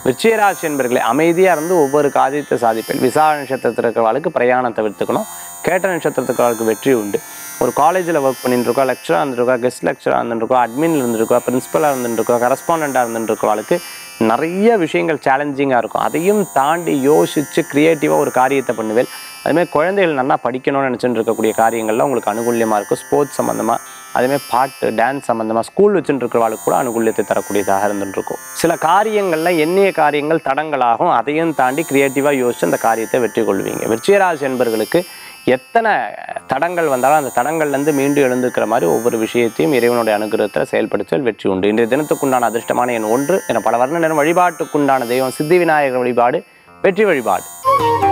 விருச்சிக ராசி என்பர்களே, அமைதியாக இருந்து ஒவ்வொரு காரியத்தை சாதிப்பேன். விசாக நட்சத்திரத்தில் இருக்கிறவர்களுக்கு பிரயாணம் தவிர்த்துக்கணும். கேட்ட நட்சத்திரத்துக்கு வெற்றி உண்டு. ஒரு காலேஜில் ஒர்க் பண்ணிட்டு இருக்கோம், லெக்சராக இருந்துருக்கோம், கெஸ்ட் லெக்சராக இருந்துருக்கோம், அட்மினில் இருந்துருக்கோம், பிரின்ஸிபலாக இருந்துருக்கோம், கரஸ்பாண்டாக இருந்துருக்கவளுக்கு நிறைய விஷயங்கள் சேலஞ்சிங்காக இருக்கும். அதையும் தாண்டி யோசித்து க்ரியேட்டிவாக ஒரு காரியத்தை பண்ணுவேன். அதுமாதிரி குழந்தைகள் நல்லா படிக்கணும்னு நினச்சிட்டு இருக்கக்கூடிய காரியங்கள்லாம் உங்களுக்கு அனுகூல்யமாக இருக்கும். ஸ்போர்ட்ஸ் சம்மந்தமாக, அதேமாதிரி பாட்டு டான்ஸ் சம்மந்தமாக, ஸ்கூல் வச்சுட்டு இருக்கிறவளுக்கு கூட அனுகூல்யத்தை தரக்கூடியதாக இருந்துருக்கும். சில காரியங்கள்லாம் எண்ணிய காரியங்கள் தடங்களாகும். அதையும் தாண்டி க்ரியேட்டிவாக யோசித்து அந்த காரியத்தை வெற்றி கொள்வீங்க. விருச்சிக ராசி என்பர்களுக்கு எத்தனை தடங்கள் வந்தாலும் அந்த தடங்கள்லேருந்து மீண்டும் எழுந்துக்கிற மாதிரி ஒவ்வொரு விஷயத்தையும் இறைவனுடைய அனுகிரகத்தில் செயல்படுத்தல் வெற்றி உண்டு. இன்றைய தினத்துக்குண்டான அதிர்ஷ்டமான எண் 1 என பல வர்ண நேரம். வழிபாட்டுக்குண்டான தெய்வம் சித்தி விநாயகர் வழிபாடு வெற்றி வழிபாடு.